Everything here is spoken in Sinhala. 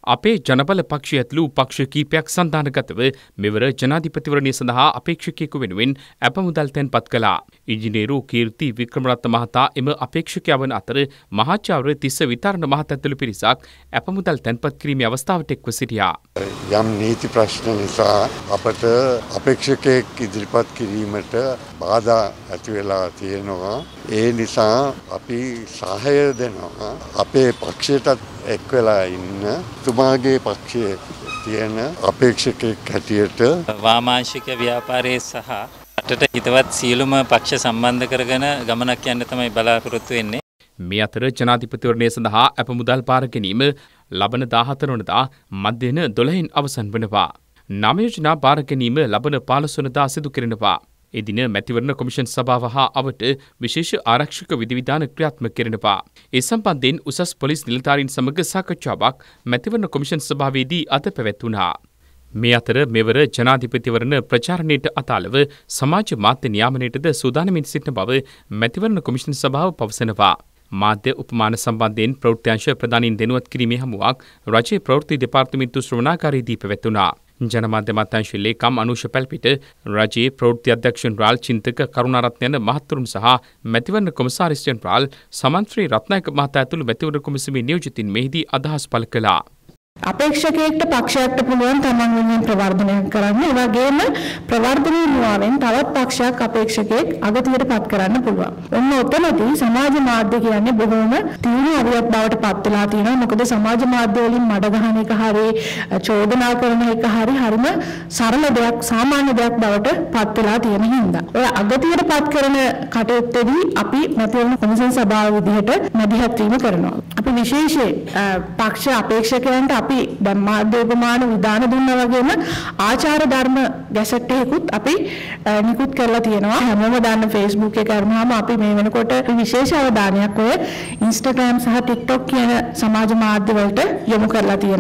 අපේ ජනබල පක්ෂය ඇතුළු පක්ෂ කීපයක් සන්ධානගතව මෙවර ජනාධිපතිවරණය සඳහා අපේක්ෂකයෙකු වෙනුවෙන් අපමුදල් තැන්පත් කළා. ඉංජිනේරු කීර්ති වික්‍රමරත්න මහතා එම අපේක්ෂකයා වන අතර මහාචාර්ය තිස්ස විතරණ මහතා ඇතුළු පිරිසක් අපමුදල් තැන්පත් කිරීමේ අවස්ථාවට එක්ව සිටියා. යම් නීති ප්‍රශ්න නිසා අපට අපේක්ෂකයෙක් ඉදිරිපත් කිරීමට බාධා ඇති වෙලා තියෙනවා. ඒ නිසා අපි සහාය දෙනවා. අපේ පක්ෂයටත් එක් වෙලා ඉන්න තුමාගේ පක්ෂයේ තියෙන අපේක්ෂකෙක් හැටියට වාමාංශික ව්‍යාපාරයේ සහ රටට හිතවත් සියලුම පක්ෂ සම්බන්ධ කරගෙන ගමනක් යන්න තමයි බලාපොරොත්තු වෙන්නේ. මේ අතර ජනාධිපතිවරණය සඳහා අපමුදල් පාර ගැනීම ලබන 14 වනදා මධ්‍යන 12න් අවසන් වනවා. නාම යෝජනා පාර ගැනීම ලබන 15 වනදා සිදු කෙරෙනවා. එදින මැතිවරණ කොමිෂන් සභාව හා අවට විශේෂ ආරක්ෂක විධිවිධාන ක්‍රියාත්මක කෙරෙනවා. ඒ සම්බන්ධයෙන් උසස් පොලිස් නිලධාරීන් සමග සාකච්ඡාවක් මැතිවරණ කොමිෂන් සභාවේදී අද පැවැත්වුණා. මේ අතර මෙවර ජනාධිපතිවරණ ප්‍රචාරණයට අදාළව සමාජ මාධ්‍ය නියාමනයටද සූදානමින් සිටින බව මැතිවරණ කොමිෂන් සභාව පවසනවා. මාධ්‍ය උපමාන සම්බන්ධයෙන් ප්‍රවෘත්තිංශ ප්‍රධානීන් දෙනුවත් කිරීමේ හමුවක් රජයේ ප්‍රවෘත්ති දෙපාර්තමේන්තු ශ්‍රවණාකාරයේදී පැවැත්වුණා. ජනමාධ්‍ය අමාත්‍යාංශ ලේකම් අනුෂ පැල්පිට රජයේ ප්‍රවෘත්ති අධ්‍යක්ෂ ජනරාල් චින්තක කරුණාරත්න යන මහත්වරුන් සහ මැතිවරණ කොමසාරිස් ජනරාල් සමන්ත්‍රී රත්නායක මහතා ඇතුළු මැතිවරණ කොමිසමේ නියෝජිතින් මෙහිදී අදහස් පළ කළා. අපේක්ෂකයෙක්ට පක්ෂයකට පුළුවන් තමන් වෙනුවෙන් ප්‍රවර්ධනය කරන්න. ඒ වගේම ප්‍රවර්ධනය නුවාවෙන් තවත් පක්ෂයක් අපේක්ෂකයෙක් අගතියට පත් කරන්න පුළුවන්. ඔන්න ඔතනදී සමාජ මාධ්‍ය කියන්නේ බොහෝම තීව්‍ර අවියත් බවට පත් වෙලා තියෙනවා. මොකද සමාජ මාධ්‍ය වලින් මඩ ගහන එක හරි චෝදනා කරන එක හරිම සරල දෙයක් සාමාන්‍ය දෙයක් බවට පත් වෙලා තියෙන හින්දා. ඔය අගතියට පත් කරන කටයුත්තේදී අපි මැතිවරණ කොමිසම් සභාව විදිහට මැදිහත් වීම කරනවා. අපි විශේෂයෙන් පක්ෂ අපේක්ෂකයන්ට අපි දැන් මාධ්‍ය උපමාන විධාන දුන්නා වගේම ආචාර ධර්ම ගැසට් එකකුත් අපි නිකුත් කරලා තියෙනවා. හැමෝම දන්න Facebook එක කරනවාම අපි මේ වෙනකොට විශේෂ අවධානයක් ඔය Instagram සහ TikTok කියන සමාජ මාධ්‍ය වලට යොමු කරලා තියෙනවා.